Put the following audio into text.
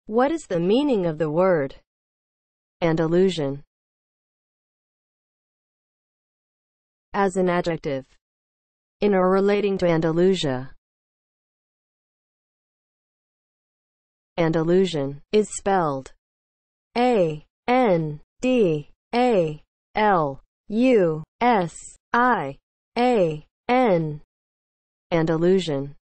What is the meaning of the word Andalusian as an adjective in or relating to Andalusia? Andalusian is spelled A-N-D-A-L-U-S-I-A-N. Andalusian.